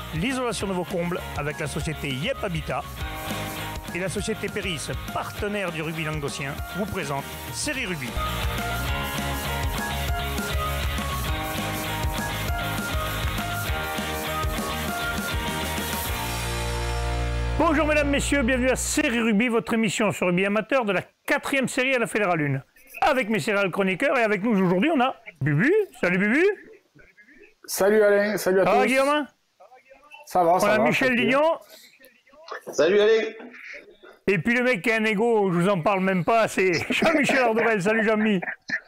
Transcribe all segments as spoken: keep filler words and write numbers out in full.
l'isolation de vos combles avec la société Yep Habitat. Et la société Péris, partenaire du rugby languedocien, vous présente Série Rugby. Bonjour mesdames, messieurs, bienvenue à Série Rugby, votre émission sur rugby amateur de la quatrième série à la Fédérale un. Avec mes céréales chroniqueurs et avec nous aujourd'hui on a Bubu. Salut Bubu. Salut Alain, salut à ça tous. Va Guillaume? Ça va, ça va. On a Michel Dignon. Salut Alain. Et puis le mec qui a un ego, je vous en parle même pas, c'est Jean-Michel Ardouvel. Salut Jean-Mi.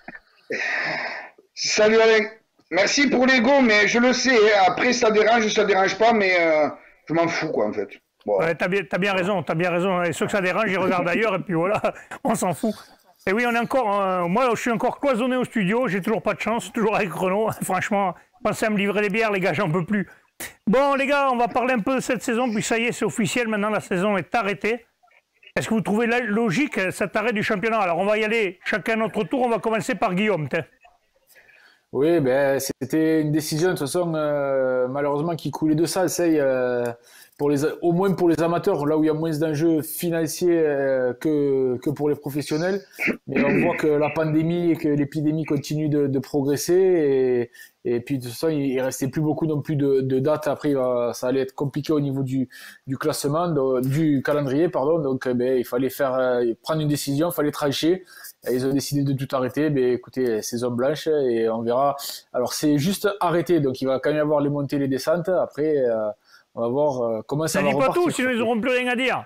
Salut Alain. Merci pour l'ego, mais je le sais, après ça dérange, ça dérange pas, mais euh, je m'en fous quoi en fait. Bon. Ouais, t'as bien, t'as bien raison, t'as bien raison. Et ceux que ça dérange, ils regardent ailleurs et puis voilà, on s'en fout. Et oui, on est encore, euh, moi je suis encore cloisonné au studio, j'ai toujours pas de chance, toujours avec Renaud. Franchement, pensez à me livrer des bières les gars, j'en peux plus. Bon les gars, on va parler un peu de cette saison, puis ça y est, c'est officiel, maintenant la saison est arrêtée. Est-ce que vous trouvez logique cet arrêt du championnat? Alors on va y aller chacun à notre tour, on va commencer par Guillaume. T'es. Oui, ben, c'était une décision de toute façon euh, malheureusement qui coulait de ça, c'est, euh, pour les, au moins pour les amateurs, là où il y a moins d'enjeux financiers euh, que, que pour les professionnels. Mais on voit que la pandémie et que l'épidémie continue de, de progresser et, et puis de toute façon il, il restait plus beaucoup non plus de, de dates. Après ça allait être compliqué au niveau du, du classement, de, du calendrier pardon. Donc ben, il fallait faire euh, prendre une décision, il fallait trancher. Ils ont décidé de tout arrêter. Ben écoutez, saison blanche et on verra. Alors c'est juste arrêté, donc il va quand même y avoir les montées et les descentes. Après, euh, on va voir euh, comment ça, ça va repartir. Ça dit pas tout, sinon ils n'auront plus rien à dire.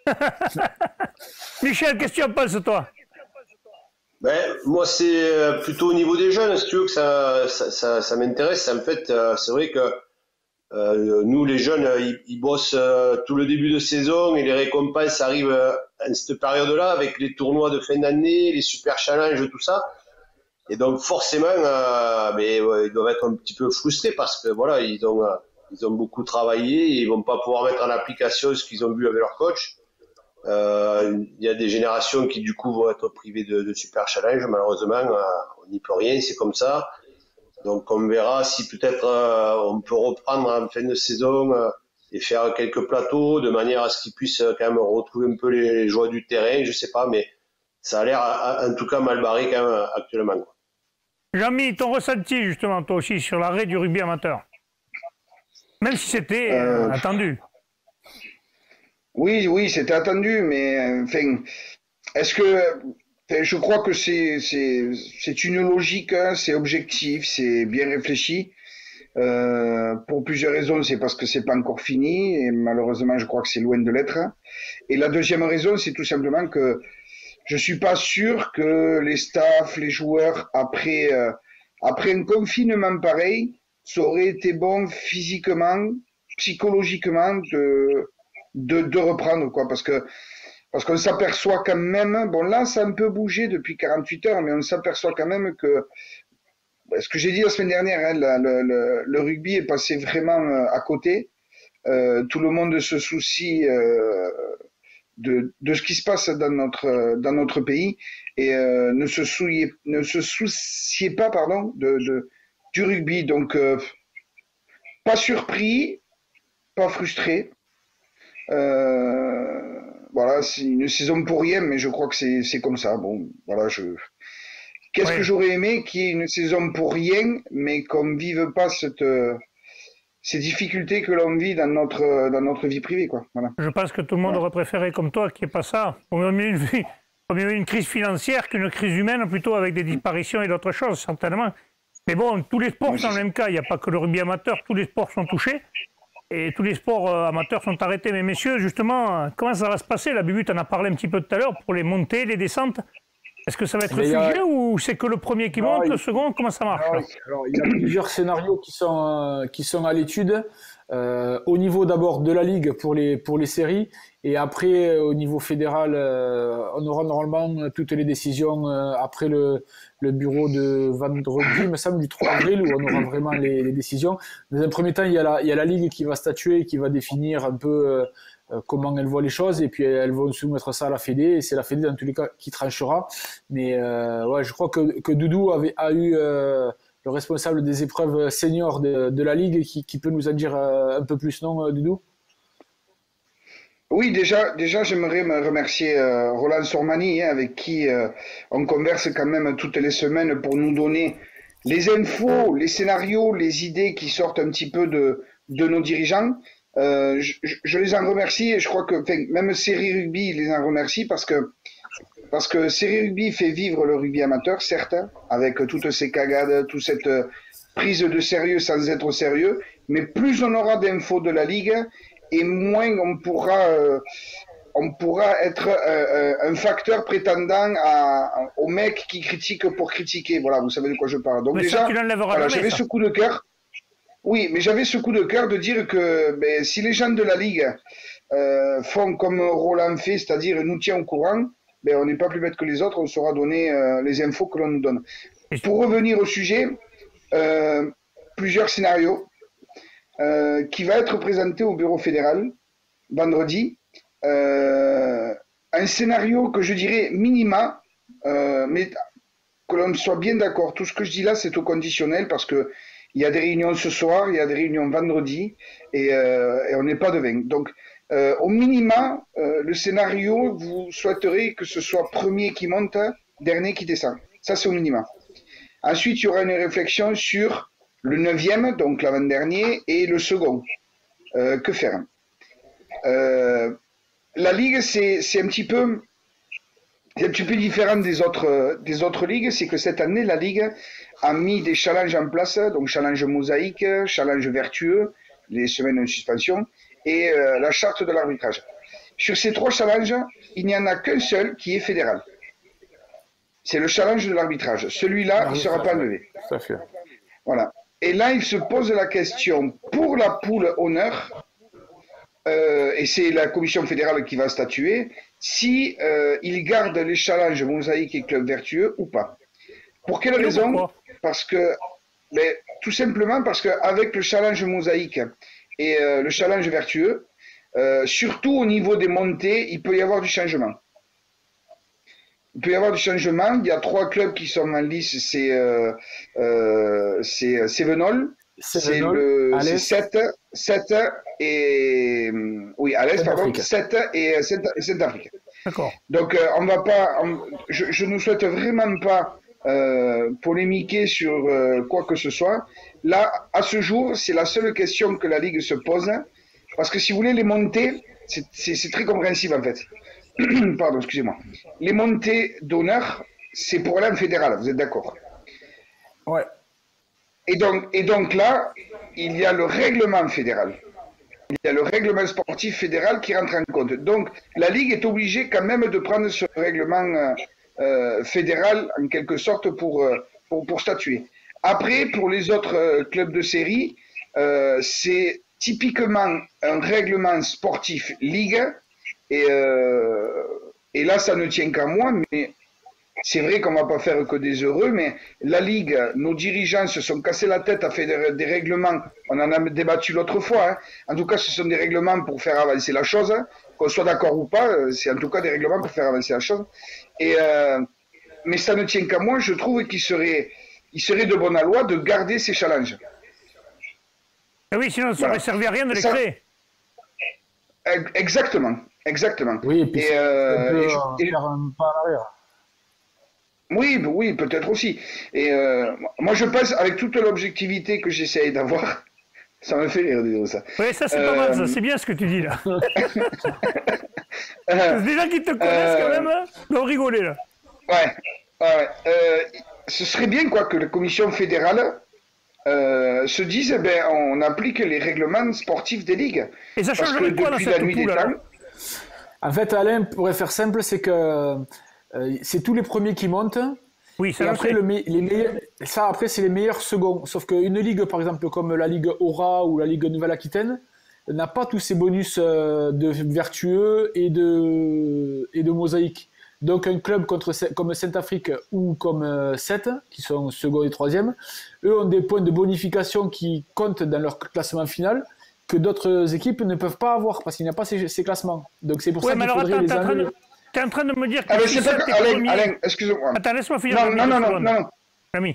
Michel, qu'est-ce que tu en penses toi? Ben moi c'est plutôt au niveau des jeunes, si tu veux que ça ça ça, ça m'intéresse. En fait, euh, c'est vrai que euh, nous les jeunes, ils, ils bossent euh, tout le début de saison et les récompenses arrivent euh, à cette période-là avec les tournois de fin d'année, les super challenges, tout ça. Et donc forcément, euh, mais, ouais, ils doivent être un petit peu frustrés parce que voilà, ils ont, euh, ils ont beaucoup travaillé et ils vont pas pouvoir mettre en application ce qu'ils ont vu avec leur coach. Euh, il y a des générations qui du coup vont être privées de, de super challenges. Malheureusement, euh, on n'y peut rien, c'est comme ça. Donc on verra si peut-être euh, on peut reprendre en fin de saison euh, et faire quelques plateaux de manière à ce qu'ils puissent quand même retrouver un peu les, les joies du terrain, je sais pas, mais ça a l'air en tout cas mal barré quand même actuellement. Jean-Mi, ton ressenti justement toi aussi sur l'arrêt du rugby amateur, même si c'était euh, euh, attendu. Oui, oui, c'était attendu, mais enfin, est-ce que je crois que c'est c'est c'est une logique, hein, c'est objectif, c'est bien réfléchi. Euh, pour plusieurs raisons, c'est parce que c'est pas encore fini et malheureusement, je crois que c'est loin de l'être. Et la deuxième raison, c'est tout simplement que je suis pas sûr que les staffs, les joueurs après euh, après un confinement pareil, ça aurait été bon physiquement, psychologiquement de de de reprendre quoi, parce que Parce qu'on s'aperçoit quand même, bon là ça a un peu bougé depuis quarante-huit heures, mais on s'aperçoit quand même que, ce que j'ai dit la semaine dernière, hein, le, le, le rugby est passé vraiment à côté. Euh, tout le monde se soucie euh, de, de ce qui se passe dans notre, dans notre pays et euh, ne se souciait, ne se souciait pas pardon, de, de, du rugby. Donc euh, pas surpris, pas frustré. Euh, Voilà, c'est une saison pour rien, mais je crois que c'est c'est comme ça. Bon, voilà, je. Qu'est-ce oui. que j'aurais aimé qu'il y ait une saison pour rien, mais qu'on ne vive pas cette euh, ces difficultés que l'on vit dans notre dans notre vie privée, quoi. Voilà. Je pense que tout le monde voilà. aurait préféré, comme toi, qu'il n'y ait pas ça. Au mieux une, au mieux une crise financière qu'une crise humaine, plutôt avec des disparitions et d'autres choses, certainement. Mais bon, tous les sports oui, sont dans le même cas. Il n'y a pas que le rugby amateur. Tous les sports sont touchés. Et tous les sports euh, amateurs sont arrêtés. Mais messieurs, justement, comment ça va se passer? La Bubu, tu en as parlé un petit peu tout à l'heure, pour les montées, les descentes. Est-ce que ça va être figé a... ou c'est que le premier qui non, monte, il... le second? Comment ça marche? Alors, alors, il y a plusieurs scénarios qui sont, euh, qui sont à l'étude. Euh, au niveau d'abord de la Ligue pour les, pour les séries. Et après, au niveau fédéral, euh, on aura normalement toutes les décisions euh, après le, le bureau de vendredi, il me semble, du trois avril, où on aura vraiment les, les décisions. Dans un premier temps, il y a la, il y a la Ligue qui va statuer, qui va définir un peu euh, comment elle voit les choses, et puis elles vont soumettre ça à la Fédé, et c'est la Fédé dans tous les cas qui tranchera. Mais euh, ouais, je crois que, que Doudou avait, a eu... Euh, le responsable des épreuves seniors de, de la Ligue, qui, qui peut nous en dire euh, un peu plus, non, Doudou? Oui, déjà, déjà j'aimerais me remercier euh, Roland Sormani, hein, avec qui euh, on converse quand même toutes les semaines pour nous donner les infos, les scénarios, les idées qui sortent un petit peu de, de nos dirigeants. Euh, je, je les en remercie et je crois que même Série Rugby les en remercie parce que parce que Série Rugby fait vivre le rugby amateur, certes, avec toutes ces cagades, toute cette prise de sérieux sans être sérieux, mais plus on aura d'infos de la Ligue et moins on pourra euh, on pourra être euh, un facteur prétendant à, aux mecs qui critiquent pour critiquer. Voilà, vous savez de quoi je parle. Donc mais déjà, voilà, j'avais ce coup de cœur. Oui, mais j'avais ce coup de cœur de dire que ben, si les gens de la Ligue euh, font comme Roland fait, c'est-à-dire nous tient au courant, ben, on n'est pas plus bête que les autres, on saura donner euh, les infos que l'on nous donne. Pour revenir au sujet, euh, plusieurs scénarios euh, qui va être présenté au bureau fédéral vendredi. Euh, un scénario que je dirais minima, euh, mais que l'on soit bien d'accord. Tout ce que je dis là, c'est au conditionnel parce que il y a des réunions ce soir, il y a des réunions vendredi, et, euh, et on n'est pas de vingt. Donc, euh, au minima, euh, le scénario, vous souhaiterez que ce soit premier qui monte, dernier qui descend. Ça, c'est au minima. Ensuite, il y aura une réflexion sur le neuvième, donc l'avant-dernier, et le second. Euh, que faire euh, La Ligue, c'est, c'est un petit peu... C'est un petit peu différent des autres, des autres ligues, c'est que cette année, la Ligue a mis des challenges en place, donc challenge mosaïque, challenge vertueux, les semaines de suspension, et euh, la charte de l'arbitrage. Sur ces trois challenges, il n'y en a qu'un seul qui est fédéral. C'est le challenge de l'arbitrage. Celui-là, il ne sera pas enlevé. Tout à fait. Voilà. Et là, il se pose la question pour la poule honneur, euh, et c'est la commission fédérale qui va statuer, si euh, il garde les challenges mosaïques et club vertueux ou pas. Pour quelle raison? Parce que, mais, tout simplement parce qu'avec le challenge mosaïque et euh, le challenge vertueux, euh, surtout au niveau des montées, il peut y avoir du changement. Il peut y avoir du changement. Il y a trois clubs qui sont en lice, c'est euh, euh, c'est Sevenol, c'est le c'est sept, sept et oui à l'est pardon, sept et Saint-Afrique. D'accord. Donc euh, on va pas, on, je, je ne souhaite vraiment pas euh, polémiquer sur euh, quoi que ce soit. Là, à ce jour, c'est la seule question que la Ligue se pose, parce que si vous voulez les montées, c'est, c'est, c'est très compréhensible en fait. Pardon, excusez-moi. Les montées d'honneur, c'est pour aller en fédéral, vous êtes d'accord? Ouais. Et donc, et donc là, il y a le règlement fédéral. Il y a le règlement sportif fédéral qui rentre en compte. Donc, la Ligue est obligée quand même de prendre ce règlement euh, fédéral, en quelque sorte, pour, pour, pour statuer. Après, pour les autres euh, clubs de série, euh, c'est typiquement un règlement sportif Ligue. Et, euh, et là, ça ne tient qu'à moi, mais c'est vrai qu'on ne va pas faire que des heureux, mais la Ligue, nos dirigeants se sont cassés la tête à faire des, des règlements, on en a débattu l'autre fois, hein. En tout cas ce sont des règlements pour faire avancer la chose, hein. Qu'on soit d'accord ou pas, c'est en tout cas des règlements pour faire avancer la chose. Et, euh, mais ça ne tient qu'à moi, je trouve qu'il serait, il serait de bonne loi de garder ces challenges. Ah oui, sinon ça ne voilà. servait à rien de les ça, créer. Exactement. Exactement. Oui, et puis et, euh, et je, faire un pas à l'arrière. Oui, oui, peut-être aussi. Et euh, moi, je pense, avec toute l'objectivité que j'essaye d'avoir, ça me fait rire de dire ça. Oui, ça c'est euh, pas mal, ça. C'est bien ce que tu dis là. euh, des gens qui te connaissent euh, quand même, là, doivent rigoler là. Ouais, ouais. Euh, ce serait bien quoi que la commission fédérale euh, se dise, ben, on applique les règlements sportifs des ligues. Et ça changerait quoi dans cette poule là? En fait, Alain, pour faire simple, c'est que euh, c'est tous les premiers qui montent. Oui, ça et après, le me- les meilleurs, ça, après, c'est les meilleurs seconds. Sauf qu'une ligue, par exemple, comme la Ligue Aura ou la Ligue Nouvelle-Aquitaine, n'a pas tous ces bonus euh, de vertueux et de, et de mosaïque. Donc, un club contre, comme Saint-Afrique ou comme euh, sept, qui sont second et troisième, eux ont des points de bonification qui comptent dans leur classement final, que d'autres équipes ne peuvent pas avoir parce qu'il n'y a pas ces, ces classements. Donc c'est pour ouais, ça qu'il faudrait attends, les t'es en, enlever. de... t'es en train de me dire que ah, si c'est pas que... Alain, Alain, excusez-moi. Attends, laisse-moi finir. Non, non, non, non, non. Ami.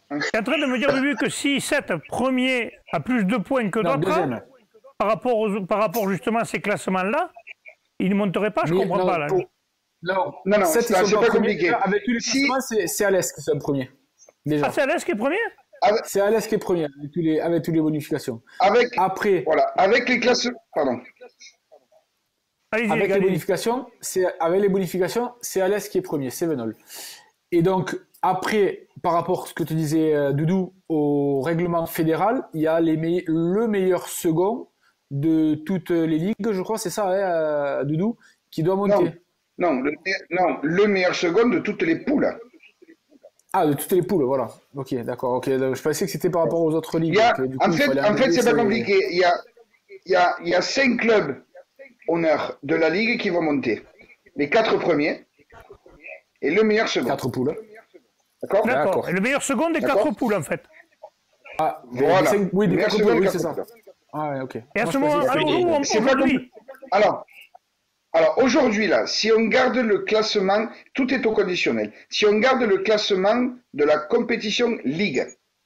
Tu es en train de me dire, Bubu, que si sept premiers a plus de points que Non, d'autres, deuxième. par rapport, aux, par rapport justement à ces classements-là, ils ne monteraient pas, je ne Mais comprends non, pas. Là. pour- Non, Non, non, sept, c'est ils pas- sont c'est pas premiers. compliqué. Avec tous les Si- classements, c'est c'est Alès qui est premier. Déjà. Ah, c'est Alès qui est premier? Avec, C'est Alès qui est premier, avec, tous les, avec toutes les bonifications. avec, Après, voilà, avec les classes. Pardon. Allez-y, avec les gars, les allez-y. bonifications, c'est avec les bonifications, c'est Alès qui est premier, c'est Venol. Et donc après, par rapport à ce que tu disais, euh, Doudou, au règlement fédéral, il y a les me- le meilleur second de toutes les ligues, je crois, c'est ça, hein, euh, Doudou, qui doit monter. Non, non le, non, le meilleur second de toutes les poules. Ah, de toutes les poules, voilà. Ok, d'accord. Ok, donc, je pensais que c'était par rapport aux autres ligues. Il y a, donc, du coup, en il fait, fallait en fait, enlever c'est pas ces- compliqué. Il y a, il y a, il y a cinq clubs honneurs de la ligue qui vont monter. Les quatre premiers et le meilleur second. Quatre poules. D'accord D'accord. D'accord. Et le meilleur second des D'accord. quatre poules, en fait. Ah, des- Voilà. des cinq- oui, des Meilleur quatre second, poules, oui, quatre c'est ça. poules. Ah, ouais, ok. Et à Moi, ce je pensais moment, que alors, c'était- nous, on- C'est pas aujourd'hui, compliqué. Alors, alors aujourd'hui, là, si on garde le classement, tout est au conditionnel. Si on garde le classement de la compétition Ligue,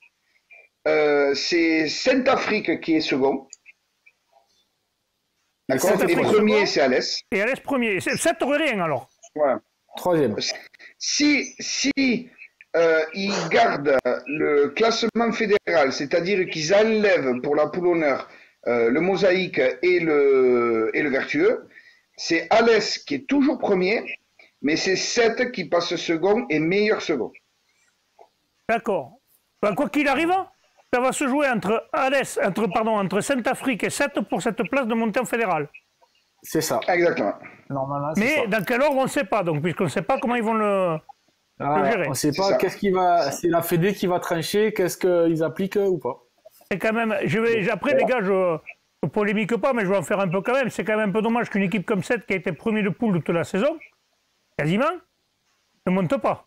euh, c'est Saint-Afrique qui est second. D'accord. Et Saint-Afrique premier, second. c'est Alès. et Alès premier. sept aurait rien, alors. Voilà. Troisième. Si, si euh, ils gardent le classement fédéral, c'est-à-dire qu'ils enlèvent pour la poule honneur euh, le mosaïque et le, et le vertueux, c'est Alès qui est toujours premier, mais c'est sept qui passe second et meilleur second. D'accord. Ben, quoi qu'il arrive, ça va se jouer entre Alès, entre, pardon, entre Saint-Afrique et sept pour cette place de montée en fédéral. C'est ça. Exactement. Normalement, c'est Mais ça. dans quel ordre, on ne sait pas, donc, puisqu'on ne sait pas comment ils vont le, Ah, le gérer. on sait C'est pas ça. qu'est-ce qui va. C'est la Fédé qui va trancher, qu'est-ce qu'ils appliquent ou pas. C'est quand même. Je vais, après, les gars, je ne polémique pas, mais je vais en faire un peu quand même. C'est quand même un peu dommage qu'une équipe comme cette, qui a été premier de poule toute la saison, quasiment, ne monte pas.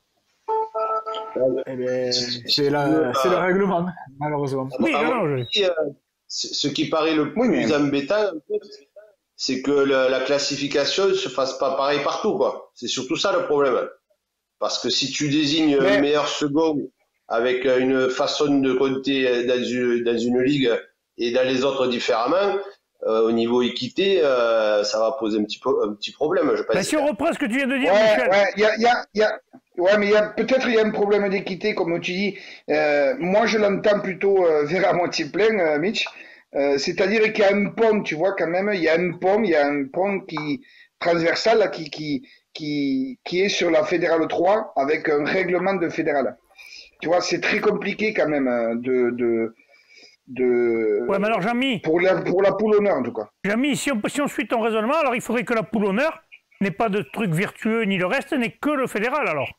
Eh ben, c'est la- c'est le règlement, malheureusement. Oui, À non, mon non, je- avis, euh, ce ce qui paraît le Oui, plus mais- embêtant, en fait, c'est que le- la classification ne se fasse pas pareil partout, quoi. C'est surtout ça le problème. Parce que si tu désignes Mais- un meilleur second avec une façon de compter dans une, dans une ligue et dans les autres différemment, euh, au niveau équité, euh, ça va poser un petit, peu, un petit problème, je pense. Ben, si on reprend ce que tu viens de dire, Ouais, Michel. ouais, il y a, il y a, il y a- ouais, mais il y a peut-être il y a un problème d'équité, comme tu dis. Euh, moi, je l'entends plutôt euh, vers à moitié plein, euh, Mitch. Euh, c'est-à-dire qu'il y a un pont, tu vois, quand même, il y a un pont, il y a un pont qui transversal là, qui, qui, qui, qui est sur la fédérale trois avec un règlement de fédérale. Tu vois, c'est très compliqué quand même euh, de, de, de Ouais, mais alors, Jean-Mi, pour la pour la poule honneur en tout cas. Jean-Mi, si on, si on suit ton raisonnement, alors il faudrait que la poule honneur n'ait pas de trucs vertueux ni le reste, n'ait que le fédéral, alors.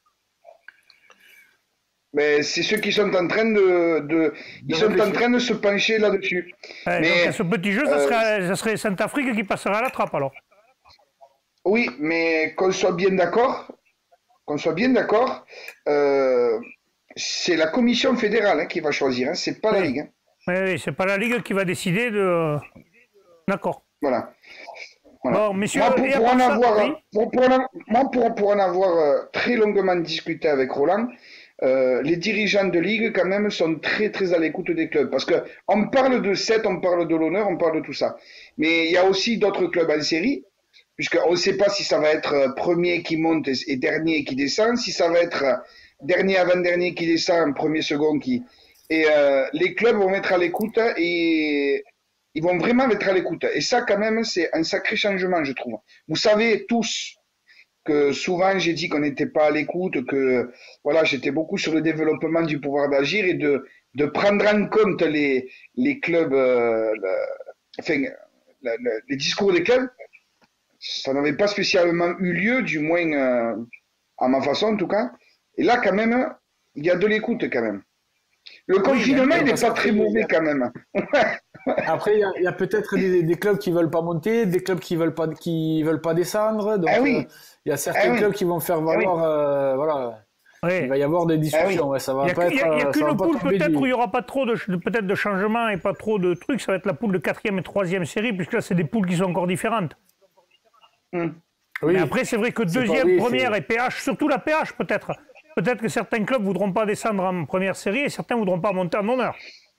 Mais c'est ceux qui sont en train de, de ils sont en train de se pencher là-dessus. Ouais, Mais, donc, à ce petit jeu, ça euh, serait, ça serait Saint-Afrique qui passerait à la trappe, alors. Oui, mais qu'on soit bien d'accord, qu'on soit bien d'accord, euh, c'est la commission fédérale hein, qui va choisir, hein, c'est pas la Oui. ligue. Hein. Oui, oui, c'est pas la Ligue qui va décider de. D'accord. Voilà. Voilà. Bon, messieurs, Moi, pour, et à pour part en ça, avoir, oui. pour, pour en, moi, pour, pour en avoir euh, très longuement discuté avec Roland, euh, les dirigeants de ligue, quand même, sont très, très à l'écoute des clubs. Parce que on parle de sept, on parle de l'honneur, on parle de tout ça. Mais il y a aussi d'autres clubs en série, puisqu'on ne sait pas si ça va être euh, premier qui monte et, et dernier qui descend, si ça va être euh, dernier avant-dernier qui descend, premier, second qui... Et euh, les clubs vont être à l'écoute et ils vont vraiment être à l'écoute. Et ça, quand même, c'est un sacré changement, je trouve. Vous savez tous que souvent j'ai dit qu'on n'était pas à l'écoute, que voilà, j'étais beaucoup sur le développement du pouvoir d'agir et de, de prendre en compte les, les clubs, euh, le, enfin, le, le, les discours des clubs. Ça n'avait pas spécialement eu lieu, du moins euh, à ma façon en tout cas. Et là, quand même, il y a de l'écoute quand même. Le confinement, il n'est pas très mauvais quand même. Après, il y a, il y a peut-être des, des clubs qui veulent pas monter, des clubs qui veulent pas, qui veulent pas descendre. Donc, Ah oui. euh, il y a certains Ah oui. clubs qui vont faire valoir, euh, voilà. Il Oui. va y avoir des discussions. Ah oui. Ouais, ça va Il n'y a, pas que- il y a- il y a être. ça va qu'une pas poule tomber peut-être du- où il n'y aura pas trop de, de- peut-être de changements et pas trop de trucs. Ça va être la poule de quatrième et troisième série, puisque là, c'est des poules qui sont encore différentes. Hmm. Oui. Mais après, c'est vrai que C'est deuxième, pas- oui, première c'est- et P H, surtout la P H peut-être, peut-être que certains clubs ne voudront pas descendre en première série et certains ne voudront pas monter en honneur.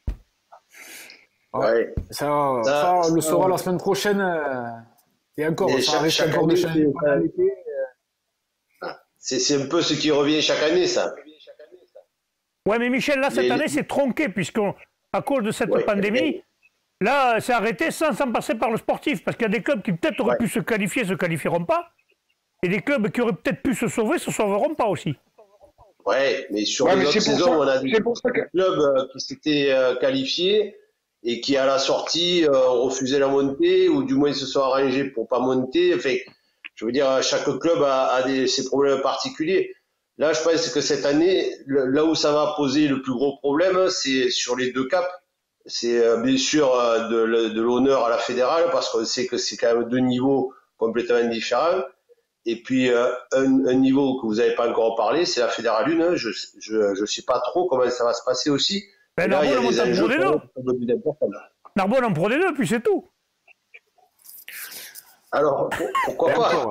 Ouais. Ça, ça, ça, on le saura la semaine prochaine. Euh, et encore, et ça chaque, risque chaque encore de année, changer. C'est un peu ce qui revient chaque année, ça. Ouais, mais Michel, là, cette les... année, c'est tronqué, puisqu'à cause de cette ouais, pandémie, ouais. là, c'est arrêté sans, sans passer par le sportif. Parce qu'il y a des clubs qui peut-être auraient ouais. pu se qualifier, ne se qualifieront pas. Et des clubs qui auraient peut-être pu se sauver, ne se sauveront pas aussi. Ouais, mais sur ouais, les mais autres saisons, ça, on a des que... clubs qui s'étaient euh, qualifiés et qui, à la sortie, euh, refusaient la montée, ou du moins se sont arrangés pour pas monter. Enfin, je veux dire, chaque club a, a des, ses problèmes particuliers. Là, je pense que cette année, le, là où ça va poser le plus gros problème, c'est sur les deux caps. C'est euh, bien sûr euh, de, de l'honneur à la fédérale, parce qu'on sait que c'est quand même deux niveaux complètement différents. Et puis, euh, un, un niveau que vous n'avez pas encore parlé, c'est la fédérale une. Je ne sais pas trop comment ça va se passer aussi. Ben, là, Narbonne, il y a des enjeux pour Narbonne en Pro D deux, puis c'est tout. Alors, pourquoi pas?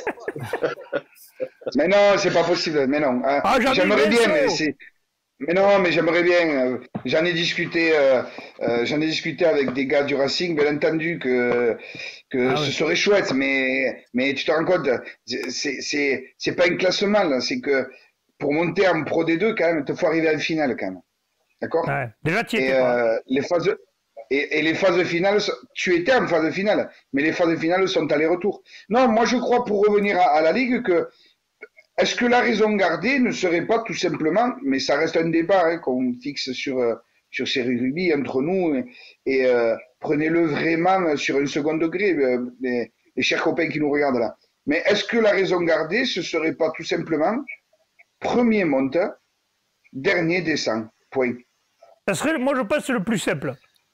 Mais non, c'est pas possible. Mais non. Ah, j'aimerais bien, mais c'est. Mais non, mais j'aimerais bien. J'en ai discuté. Euh, euh, j'en ai discuté avec des gars du Racing. Bien entendu que que ah, ce oui. serait chouette, mais mais tu te rends compte, c'est c'est c'est pas un classement là. C'est que pour monter en Pro D deux, quand même, il faut arriver en finale quand même. D'accord. Ouais. Déjà, tu et euh, les phases. Et, et les phases finales, tu étais en phase finale, mais les phases finales sont aller-retour. Non, moi je crois, pour revenir à, à la Ligue, que est-ce que la raison gardée ne serait pas tout simplement, mais ça reste un débat hein, qu'on fixe sur euh, sur ces rugby entre nous, et, et euh, prenez-le vraiment sur un second degré, euh, les, les chers copains qui nous regardent là. Mais est-ce que la raison gardée, ce serait pas tout simplement premier monte, dernier descend, point. Ça serait, moi je pense, c'est le plus simple.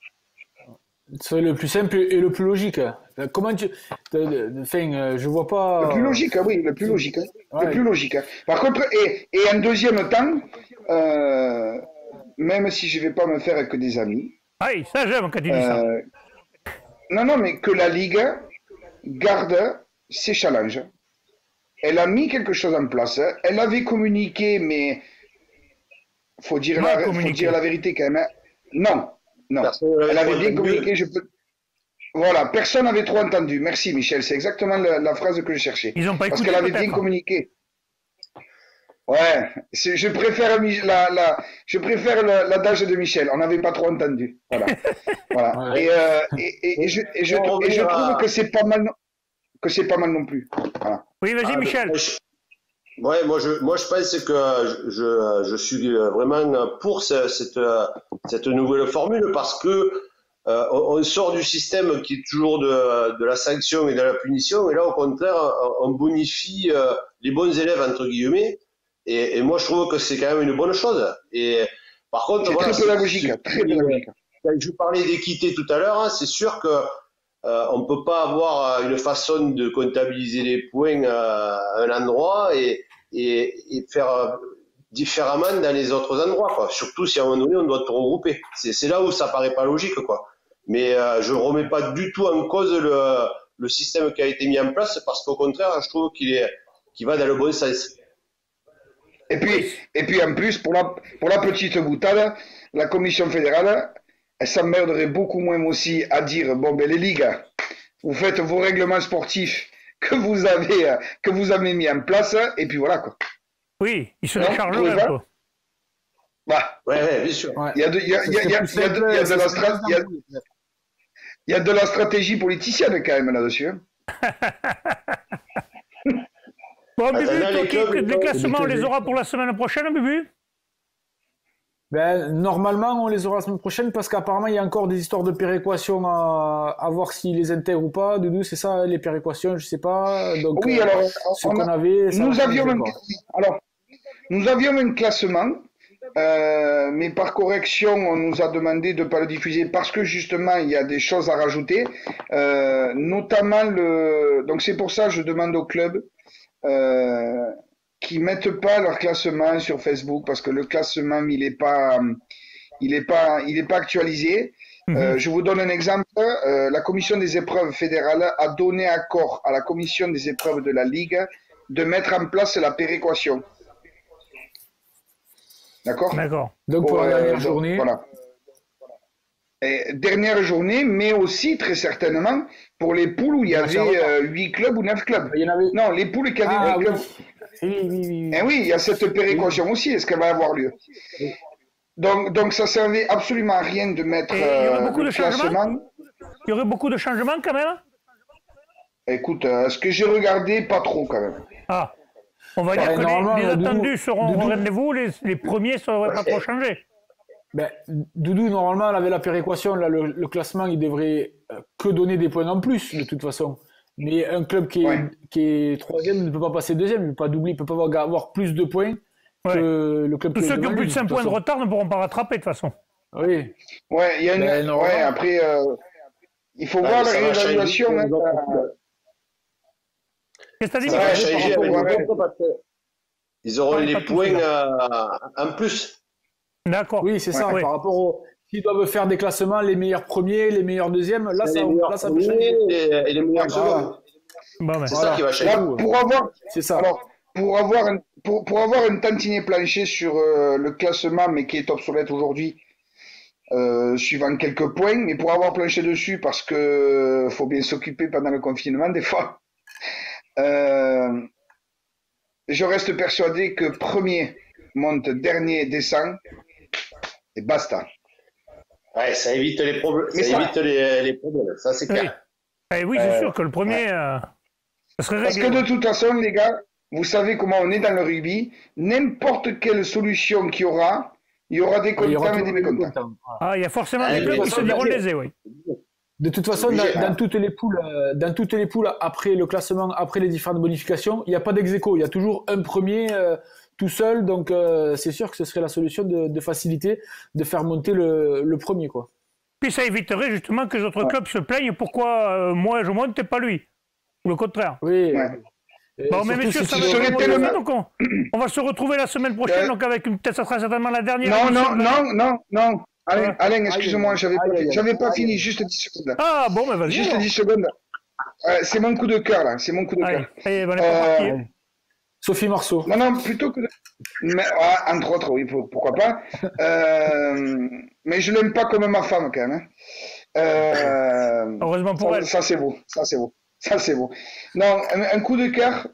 C'est le plus simple et le plus logique. Comment tu. Enfin, je vois pas. Le plus logique, oui, le plus logique. Ouais. Le plus logique. Par contre, et, et en deuxième temps, euh, même si je vais pas me faire que des amis. Ah oui, ça j'aime quand tu dis euh, ça. Non, non, mais que la Ligue garde ses challenges. Elle a mis quelque chose en place. Elle avait communiqué, mais faut dire, la, faut dire la vérité quand même. Non. Non, elle avait bien communiqué, je peux... Voilà, personne n'avait trop entendu. Merci Michel, c'est exactement la, la phrase que je cherchais. Ils ont pas Parce écouté, qu'elle avait bien communiqué. Ouais, je préfère, la, la, je préfère l'adage de Michel, on n'avait pas trop entendu. Voilà. voilà. Ouais. Et, euh, et, et, et, je, et, je, et je trouve que c'est pas mal, que c'est pas mal non plus. Voilà. Oui, vas-y ah, Michel. Ouais, moi je, moi je pense que je, je, je suis vraiment pour ce, cette, cette nouvelle formule parce que euh, on, on sort du système qui est toujours de, de la sanction et de la punition, et là au contraire on bonifie euh, les bons élèves entre guillemets, et, et moi je trouve que c'est quand même une bonne chose. Et par contre, c'est voilà, très pédagogique, très pédagogique. Je parlais d'équité tout à l'heure, hein, c'est sûr que Euh, on ne peut pas avoir une façon de comptabiliser les points à un endroit et, et, et faire différemment dans les autres endroits, quoi. Surtout si à un moment donné on doit tout regrouper. C'est là où ça paraît pas logique, quoi. Mais euh, je ne remets pas du tout en cause le, le système qui a été mis en place, parce qu'au contraire, je trouve qu'il est, qu'il va dans le bon sens. Et puis, et puis en plus, pour la, pour la petite boutade, la commission fédérale, elle s'emmerderait beaucoup moins aussi à dire, bon ben les ligues, vous faites vos règlements sportifs que vous avez, que vous avez mis en place, et puis voilà quoi. Oui, ils se déchargeraient un peu. Bah, ouais, ouais, bien sûr. Il y a de, il y a, il y a, il y a, il y a de, il y a de la strat, il y a, il y a de la stratégie politicienne quand même là-dessus. Hein. Bon, Bubu, toi, qui, les classements, on les aura pour la semaine prochaine, Bubu? Ben, normalement, on les aura la semaine prochaine, parce qu'apparemment, il y a encore des histoires de péréquation à, à voir s'ils les intègrent ou pas. Doudou, c'est ça, les péréquations, je sais pas. Donc, oui, alors, ce qu'on avait, ça nous avions un, alors, nous avions un classement, euh, mais par correction, on nous a demandé de ne pas le diffuser parce que justement, il y a des choses à rajouter, euh, notamment le, donc c'est pour ça que je demande au club, euh, qui mettent pas leur classement sur Facebook, parce que le classement il est pas il est pas il est pas actualisé. Mmh. Euh, je vous donne un exemple. Euh, la commission des épreuves fédérales a donné accord à la commission des épreuves de la Ligue de mettre en place la péréquation. D'accord. D'accord. Donc pour Pour, la euh, dernière donc, journée, Voilà. Et dernière journée, mais aussi très certainement pour les poules où il y de match à avait retard. euh, huit clubs ou neuf clubs. Il y en avait. Non, les poules qui avaient Ah huit oui. clubs. Oui, oui, oui, oui. Eh oui, il y a cette péréquation aussi. Est-ce qu'elle va avoir lieu? Oui. Donc, donc ça servait absolument à rien de mettre Et il y aurait euh, beaucoup le de changements classement. Il y aurait beaucoup de changements quand même. Écoute, euh, ce que j'ai regardé, pas trop quand même. Ah, on va Ouais, dire que les, normalement, les euh, Doudou- attendus seront au Doudou- rendez-vous, les, les premiers, ça ne devrait pas trop changer. Ben, Doudou, normalement, elle avait la péréquation. Là, le, le classement, il devrait euh, que donner des points en plus, de toute façon. Mais un club qui est, Ouais. qui est troisième ne peut pas passer deuxième, il ne peut pas doubler, il ne peut pas avoir, avoir plus de points Ouais. que le club Tous qui est ceux qui devant ont lui, plus de cinq toute points de façon. retard ne pourront pas rattraper de toute façon. Oui. Ouais, il y a une. Ben, normalement. Ouais, après, euh, il faut Ouais, voir mais la ça va réévaluation. changer hein, pour les autres ça- clubs. Qu'est-ce que tu as dit, Ça Ouais, va Michel par changer rapport avec à- les autres parce que ils auront Ouais, les pas tous, points là. euh, en plus. D'accord. Oui, c'est ça. Ouais. Par rapport au. S'ils doivent faire des classements, les meilleurs premiers, les meilleurs deuxièmes, là, ça, les meilleurs là, ça peut premiers changer. et, et les meilleurs Voilà. seconds. Bon, ben. C'est Voilà. ça qui va Là, changer. pour avoir, C'est ça. alors, pour avoir un, pour, pour avoir un tantinet plancher sur euh, le classement, mais qui est obsolète aujourd'hui, euh, suivant quelques points, mais pour avoir planché dessus, parce que faut bien s'occuper pendant le confinement, des fois, euh, je reste persuadé que premier monte, dernier descend, et basta. Ouais, ça évite les problèmes. Mais Ça, ça- évite les, les problèmes. Ça, c'est Oui, clair. Eh oui c'est Euh, sûr que le premier, euh, ça serait Parce que réglé. de toute façon, les gars, vous savez comment on est dans le rugby, n'importe quelle solution qu'il y aura, il y aura des Il y aura contents et des toujours des mécontents. mécontents. Voilà. Ah, il y a forcément Ah, des de clubs toute qui se façon, diront Daniel- lésés, oui. De toute façon, C'est dans, obligé, dans hein. toutes les poules, euh, dans toutes les poules après le classement, après les différentes bonifications, il n'y a pas d'ex-aequo. Il y a toujours un premier euh, tout seul. Donc, euh, c'est sûr que ce serait la solution de, de faciliter, de faire monter le, le premier, quoi. Puis ça éviterait justement que les autres clubs se plaignent pourquoi euh, moi je monte et pas lui. Ou le contraire. Oui. Ouais. Et Bon, mais surtout messieurs, si ça tu va veux- serait être tellement- donc on, on va se retrouver la semaine prochaine, Euh, donc avec une, peut-être ça sera certainement la dernière. Non, émission non, de l'année. non, non, non. Alain, Ouais. Alain, excuse-moi, j'avais pas, Aïe, aïe, fini. aïe. J'avais pas Aïe, fini, aïe. juste dix secondes. Ah bon, mais vas-y. Juste alors. dix secondes. Euh, c'est mon coup de cœur, là, c'est mon coup de Allez, cœur. allez, on est pas Euh, parti. hein. Sophie Marceau. Non, non, plutôt que de... Mais, ouais, entre autres, oui, pour- pourquoi pas. Euh, mais je l'aime pas comme ma femme, quand même. hein. Euh, Heureusement pour ça, elle. ça, c'est beau, ça c'est beau, ça c'est beau. Non, un, un coup de cœur.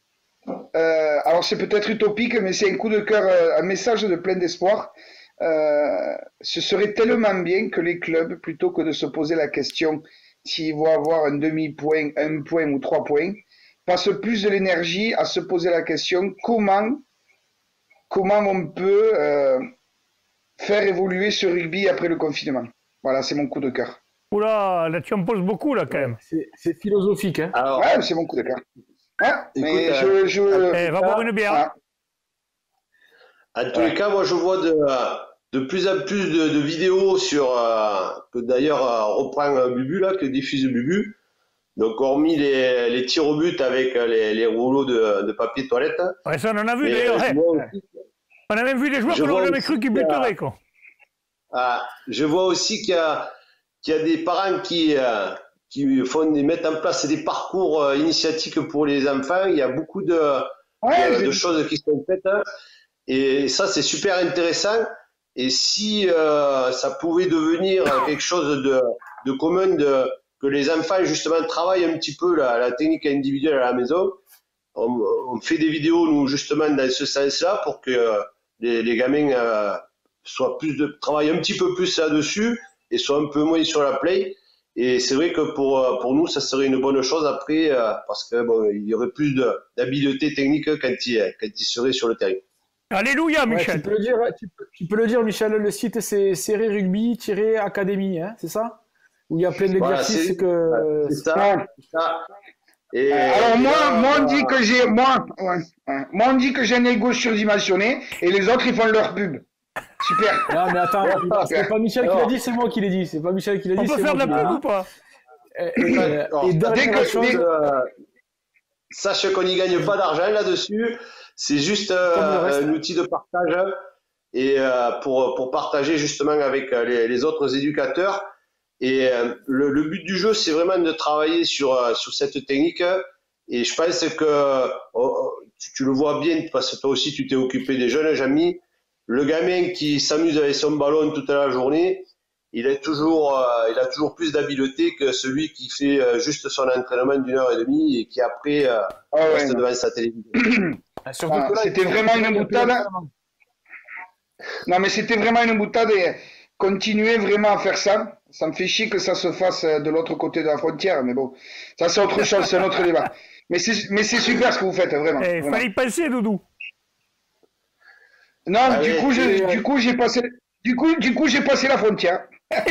euh, alors c'est peut-être utopique, mais c'est un coup de cœur, euh, un message de plein d'espoir. Euh, ce serait tellement bien que les clubs, plutôt que de se poser la question s'ils vont avoir un demi-point, un point ou trois points, passent plus de l'énergie à se poser la question comment, comment on peut euh, faire évoluer ce rugby après le confinement. Voilà, c'est mon coup de cœur. Oula, là tu en poses beaucoup là quand même. C'est c'est philosophique, hein. Alors, Ouais, c'est mon coup de cœur. Ouais, mais Écoute, je, je, Eh, va boire une bière. voilà. en tous les cas, moi, je vois de, de plus en plus de, de vidéos sur, euh, que d'ailleurs euh, reprend euh, Bubu, là, que diffuse Bubu. Donc, hormis les, les tirs au but avec euh, les, les rouleaux de, de papier toilette. Ouais, ça on en a vu Mais, d'ailleurs. euh, je eh. vois aussi- On a même vu des joueurs je qu'on vois n'aurait jamais aussi cru qu'ils qu'il y a- buteraient quoi. Ah, je vois aussi qu'il y a, qu'il y a des parents qui, euh, qui font, des- mettent en place des parcours euh, initiatiques pour les enfants. Il y a beaucoup de, Ouais, de, j'ai- de choses qui sont faites. hein. Et ça, c'est super intéressant. Et si euh, ça pouvait devenir quelque chose de, de commun, de, que les enfants, justement, travaillent un petit peu la, la technique individuelle à la maison, on, on fait des vidéos, nous, justement, dans ce sens-là, pour que euh, les, les gamins euh, soient plus de, travaillent un petit peu plus là-dessus et soient un peu moins sur la play. Et c'est vrai que pour, euh, pour nous, ça serait une bonne chose après, euh, parce que bon, il y aurait plus de- d'habileté technique quand il, quand il serait sur le terrain. Alléluia, Ouais, Michel. tu peux le dire, hein, tu peux, tu peux le dire, Michel. Le site c'est Serré Rugby Academy, hein, c'est ça? Où il y a plein Voilà, d'exercices c'est- que. C'est ça, Ouais. c'est ça. Et, Euh, Alors et moi, là, moi on bah, dit que j'ai, moi, ouais, ouais. moi on dit que j'ai un ego surdimensionné et les autres ils font leur pub. Super. Non, mais attends, c'est pas Michel qui l'a dit, c'est moi qui l'ai dit. C'est pas Michel qui l'a On dit, peut c'est faire moi de la qui l'ai pub dit. ou pas? Et, et, Alors, et dès dernière que- chose, dès- euh, sache qu'on n'y gagne pas d'argent là-dessus. C'est juste euh, Comme le reste. un outil de partage et euh, pour, pour partager justement avec euh, les, les autres éducateurs. Et euh, le, le but du jeu, c'est vraiment de travailler sur, euh, sur cette technique. Et je pense que oh, oh, tu, tu le vois bien, parce que toi aussi tu t'es occupé des jeunes, Jamy. le gamin qui s'amuse avec son ballon toute la journée, il est toujours, euh, il a toujours plus d'habileté que celui qui fait euh, juste son entraînement d'une heure et demie et qui après euh, Ah ouais, reste non. devant sa télévision. Surtout Ah, que là, c'était il- vraiment il- une il- boutade. Non, mais c'était vraiment une boutade et continuer vraiment à faire ça. Ça me fait chier que ça se fasse euh, de l'autre côté de la frontière, mais bon, ça c'est autre chose, c'est un autre débat. Mais c'est, mais c'est super ce que vous faites, vraiment. Il vraiment. fallait y penser, Doudou. Non, Ah du oui, coup, j'ai, et, euh, du coup, j'ai passé, du coup, du coup, j'ai passé la frontière.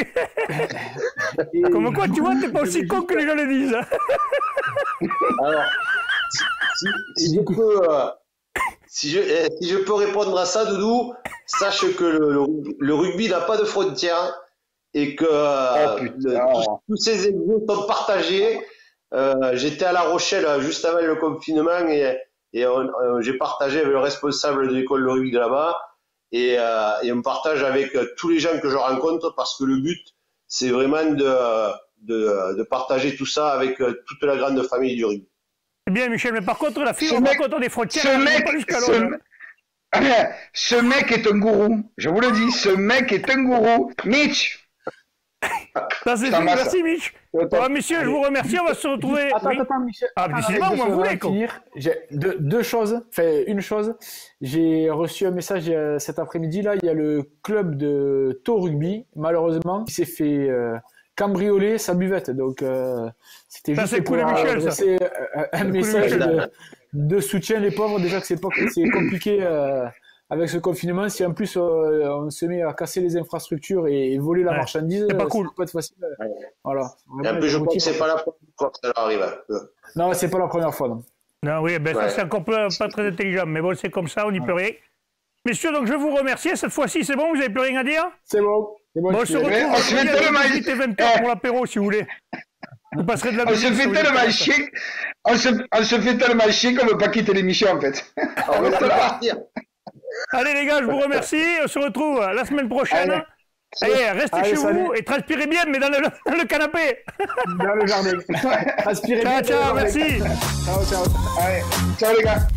et- Comme quoi, tu vois, t'es pas je aussi voulais con juste- que les gens le disent. hein. Alors, si, si je peux, euh, si je, eh, si je peux répondre à ça, Doudou, sache que le, le, le rugby n'a pas de frontières et que euh, Oh, putain. le- tous, tous ces exemples sont partagés. Euh, j'étais à La Rochelle euh, juste avant le confinement et, et on- on- j'ai partagé avec le responsable de l'école de rugby de là-bas et, euh, et on partage avec euh, tous les gens que je rencontre parce que le but, c'est vraiment de, de, de partager tout ça avec euh, toute la grande famille du rugby. C'est bien, Michel, mais par contre, la fille, Ce on mec- raconte des frontières, Ce elle va mec, pas jusqu'à ce, l'autre. ce mec est un gourou. Je vous le dis, ce mec est un gourou. Mitch. Ça, c'est Ça fait. marche. Merci, Mich. Bon, messieurs, je vous remercie. On va se retrouver. Attends, Oui. attends, Michel. Ah, décidément, Avec vous m'en deux voulez, choses à quoi. finir. J'ai deux, deux choses. Enfin, une chose. J'ai reçu un message euh, cet après-midi. Là, il y a le club de Tau Rugby, malheureusement, qui s'est fait euh, cambrioler sa buvette. Donc, euh, c'était Ça, juste c'est pour cool de Michel, ça. adresser euh, un de message Michel. de, de soutien les pauvres. Déjà que c'est pas, c'est compliqué euh, avec ce confinement. Si en plus euh, on se met à casser les infrastructures et, et voler la Ouais, marchandise, c'est pas euh, cool. ça va pas être facile. Ouais. Voilà. Et Vraiment, en plus, je les crois que outils- c'est pas la première fois que ça leur arrive. hein. Non, c'est pas la première fois. Non. Non, oui, ben ça, Ouais. c'est encore pas, pas très intelligent. Mais bon, c'est comme ça, on n'y peut rien. Messieurs, donc je vais vous remercier. Cette fois-ci, c'est bon, vous n'avez plus rien à dire? C'est bon. C'est bon. Bon, on je se suis- retrouve on se fait vendredi à tellement- dix-huit et vingt heures pour l'apéro, si vous voulez. Vous passerez de la On se musique, fait si vous tellement voulez. chier. On se, on se fait tellement chier qu'on veut pas quitter l'émission, en fait. On va pas partir. Allez, les gars, je vous remercie. On se retrouve la semaine prochaine. Allez. Allez, restez Allez, chez salut. vous et transpirez bien, mais dans le, dans le canapé. Dans le jardin. Aspirez Ciao, bien dans le ciao, jardin. merci. Ciao, ciao. Allez, ciao les gars.